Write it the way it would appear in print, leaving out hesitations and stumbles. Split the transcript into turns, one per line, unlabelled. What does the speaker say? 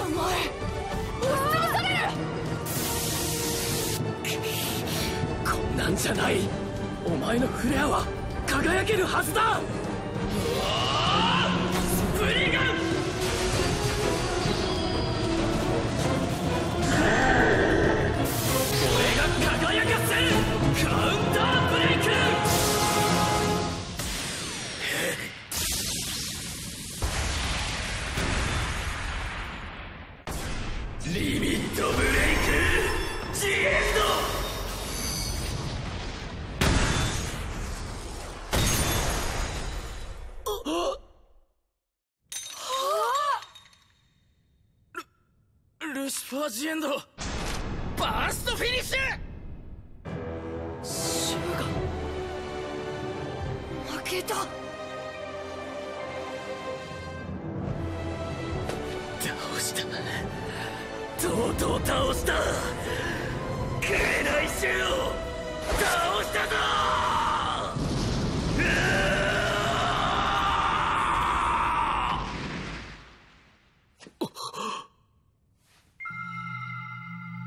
前押しつぶされる。
こんなんじゃない。お前のフレアは輝けるはずだ。スプリガン。俺が輝かせるカウンターブレイク。リミットブレイクジエンド。ルシファージエンドバーストフィニッシュ。シュウが
負けた。
倒した。とうとう倒した。紅シュウを倒したぞ。